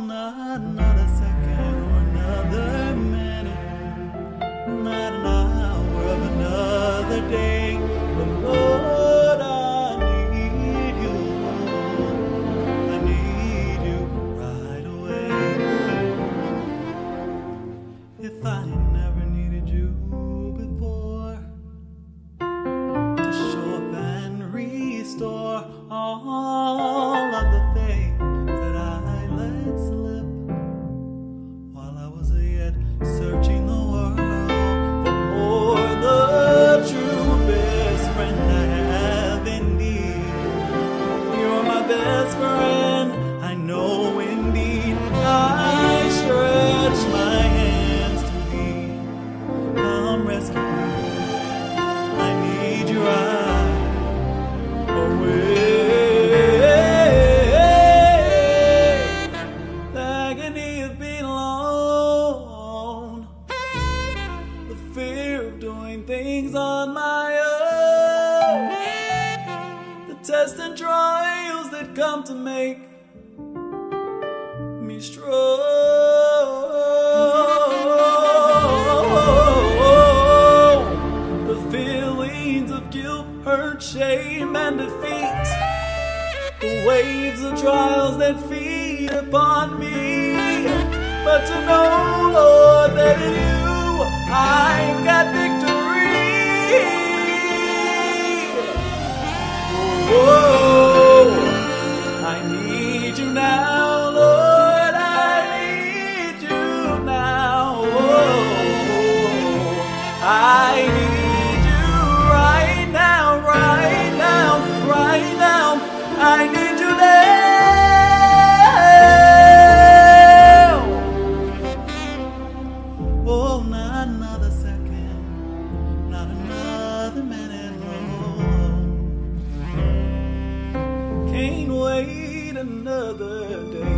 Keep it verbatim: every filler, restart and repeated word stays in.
not another second or another minute, not an hour of another day. But Lord, I need you. I need you right away. If I never needed you before to show up and restore all of the faith that I let slip while I was yet searching the world for the true best friend I have indeed. You're my best friend, I know indeed. I stretch my hands to thee. Come rescue me, I need you right away. The agony of being alone, the fear of doing things on my own, the tests and trials that come to make me strong, the feelings of guilt, hurt, shame, and defeat, the waves of trials that feed upon me. But to know, Lord, that in you I've got victory. Oh, I need you now, Lord, I need you now. Oh, I need you right now, right now, right now. I need you now. Oh, not another second, not another minute, no. Can't wait another day.